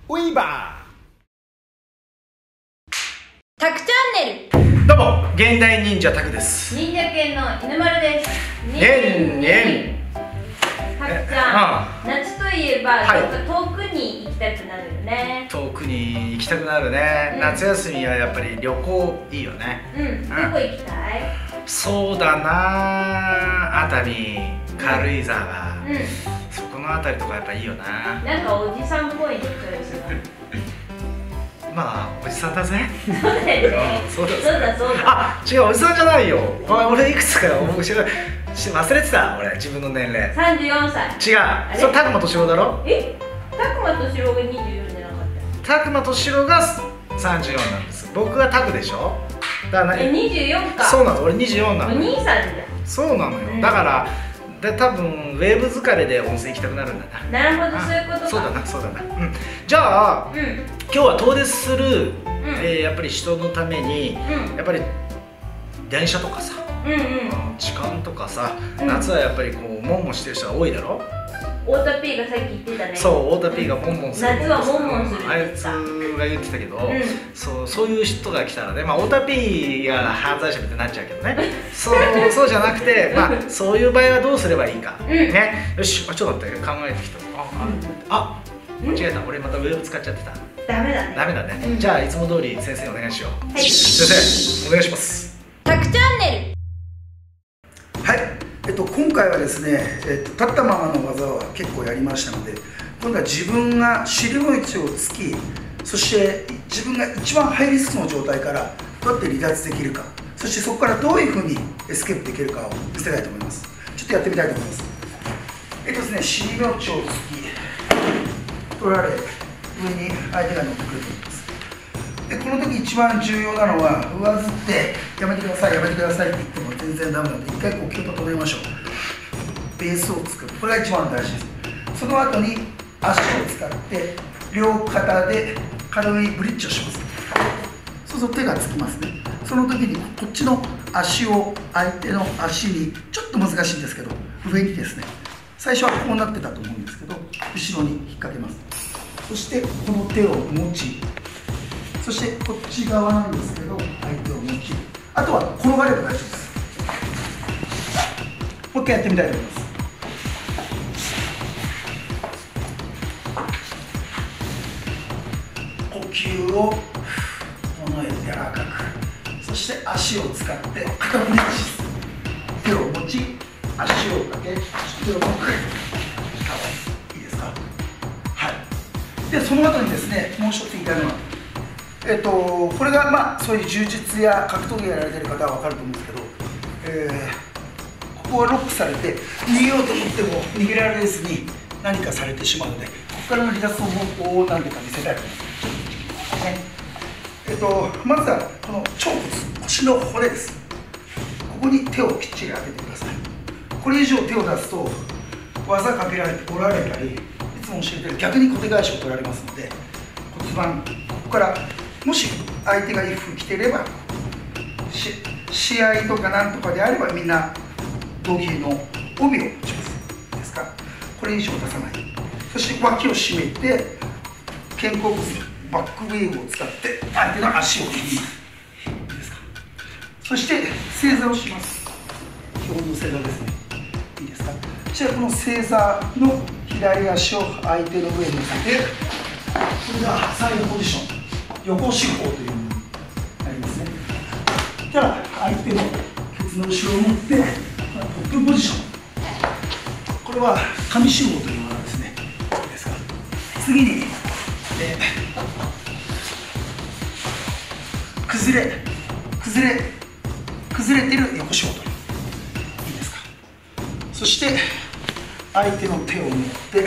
ウィーバタクチャンネル。 ー。どうも現代忍者タクです。 忍者犬の犬丸です。 ねんねん。 タクちゃん、夏といえばどっか遠くに行きたくなるよね。 遠くに行きたくなるね。夏休みはやっぱり旅行いいよね。 どこ行きたい？ そうだな、熱海、軽井沢、そこのあたりとかやっぱいいよな。 なんかおじさんっぽいね、チョイスが。 まあおじさんだぜ。 そうだよね。 そうだそうだ。 あ、違う、おじさんじゃないよ。俺いくつか忘れてた。俺自分の年齢 34歳。 違う、それ拓磨敏郎だろ。 拓磨敏郎が24じゃなかった？ 拓磨敏郎が34なんです。僕はタクでしょ。だから 24か。 そうなの、俺24なの。 お兄さんじゃん。 そうなのよ。だから多分ウェーブ疲れで温泉行きたくなるんだな。 なるほど、そういうことか。 そうだな、そうだな。じゃあ今日は遠出するやっぱり人のためにやっぱり電車とかさ、時間とかさ、夏はやっぱりこうモンモンしてる人が多いだろ。 太田 P がさっき言ってたね。 そう、太田 P がモンモンする、 夏はモンモンするってあいつ言ってた。 が言ってたけど、そういう人が来たらね、まあ太田 P が犯罪者みたいになっちゃうけどね。そうじゃなくて、まあそういう場合はどうすればいいかね。よし、ちょっと待って、考えてきた。間違えた、俺またウェーブ使っちゃってた。 ダメだね。 ダメだね。じゃあいつも通り先生お願いしよう。先生お願いします。 タクチャンネル。 はい、今回はですね、立ったままの技は結構やりましたので、今度は自分が尻の位置をつき、そして自分が一番ハイリスクの状態からどうやって離脱できるか、そしてそこからどういうふうにエスケープできるかを見せたいと思います。ちょっとやってみたいと思います。ですね、尻の位置をつき取られ、上に相手が乗ってくると思います。でこの時一番重要なのは、上ずってやめてください、やめてくださいって言っても全然ダメなので、一回呼吸を整えましょう。ベースを作る、これが一番大事です。その後に足を使って両肩で軽いブリッジをします。そうすると手がつきますね。その時にこっちの足を相手の足に、ちょっと難しいんですけど上にですね、最初はこうなってたと思うんですけど後ろに引っ掛けます。そしてこの手を持ち、そしてこっち側なんですけど相手を持ち、あとは転がれば大丈夫です。もう一回やってみたいと思います。呼吸を整えて柔らかく、そして足を使って肩ブリッジ、手を持ち足をかけ、手を持く、いいですか。はい。でその後にですね、もう一つ言いたいのは、これがまあそういう柔術や格闘技やられてる方は分かると思うんですけど、ここがロックされて逃げようと思っても逃げられずに何かされてしまうので、ここからの離脱の方法を何てか見せたいと思います、ね。まずはこの腸骨、腰の骨です。ここに手をきっちり当ててください。これ以上手を出すと技かけられて折られたり、いつも教えてる逆に小手返しを取られますので、骨盤、ここからもし相手が一歩来てれば、試合とかなんとかであればみんな道着の帯を持ちます。ですか。これ以上出さない。そして脇を締めて肩甲骨、バックウェーブを使って相手の足を切ります。いいですか。そして正座をします。基本の正座ですね。いいですか。そしてこの正座の左足を相手の上に乗せて、これがサイドポジション、横四方というものになりますね。そしたら相手のケツの後ろを持ってトップポジション、これは上四方というものですね。いいですか。次に、崩れてる横四方という、いいですか。そして相手の手を持って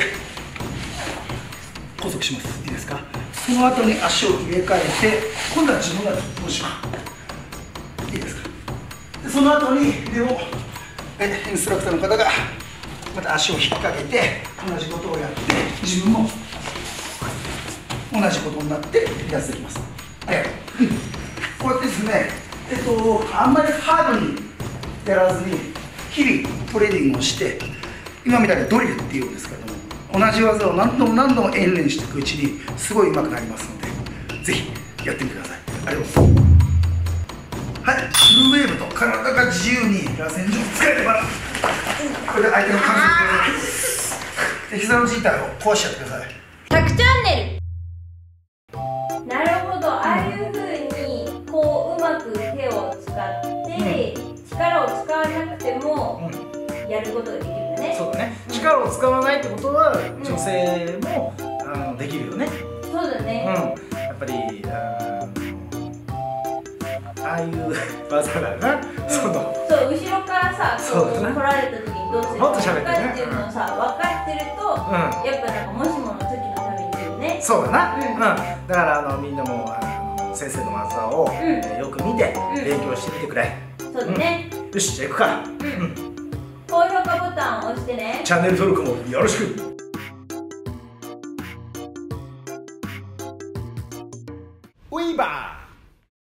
拘束します。いいですか。その後に足を入れ替えて、今度は自分がトップポジション、いいですか。でその後に腕をインストラクターの方がまた足を引っ掛けて同じことをやって、自分も同じことになって離脱できます。こうやってですね、あんまりハードにやらずに日々トレーニングをして、今みたいにドリルっていうんですけれども、 同じ技を何度も何度も演練していくうちにすごい上手くなりますので、ぜひやってみてください。ありがとうございます。はい、フルウェーブと体が自由に螺旋状に使えれば、これで相手の関節で膝の靭帯を壊しちゃってください。 100チャンネル。なるほど、ああいう風にこううまく手を使って、力を使わなくてもやることができるよね。 そうだね。力を使わないってことは女性もできるよね。 そうだね。 やっぱりああいう技だな。そう、後ろからさ、こう来られた時にどうするかっていうのをさ、分かってると、やっぱなんかもしもの時のために言うね。 そうだな。だからみんなも先生の技をよく見て勉強してみてくれ。 そうだね。 よし、じゃあ行くか。 高評価ボタンを押してね。 チャンネル登録もよろしく。ウィーバー。